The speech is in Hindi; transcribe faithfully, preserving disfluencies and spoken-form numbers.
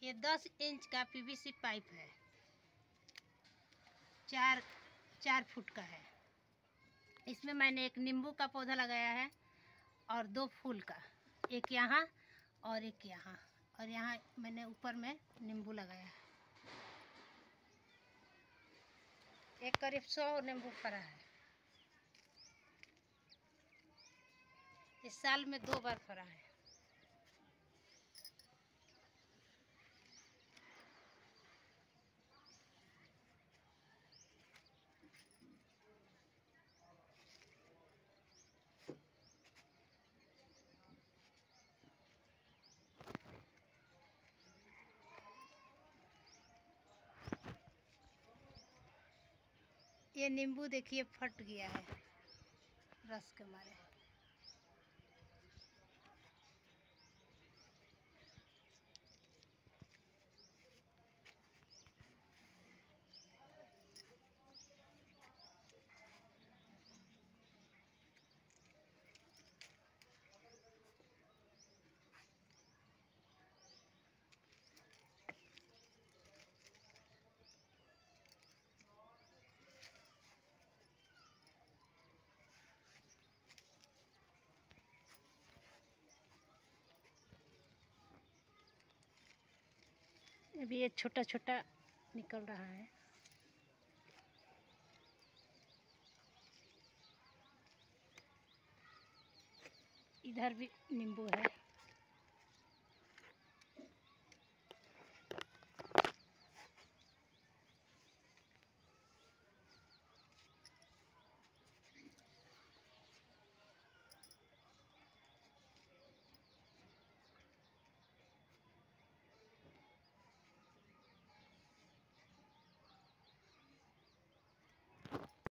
ये दस इंच का पीवीसी पाइप है, चार चार फुट का है। इसमें मैंने एक नींबू का पौधा लगाया है और दो फूल का, एक यहाँ और एक यहाँ, और यहाँ मैंने ऊपर में नींबू लगाया है। एक करीब सौ नींबू फरा है। इस साल में दो बार फरा है। ये नींबू देखिए फट गया है रस के मारे। अभी ये छोटा छोटा निकल रहा है। इधर भी नींबू है।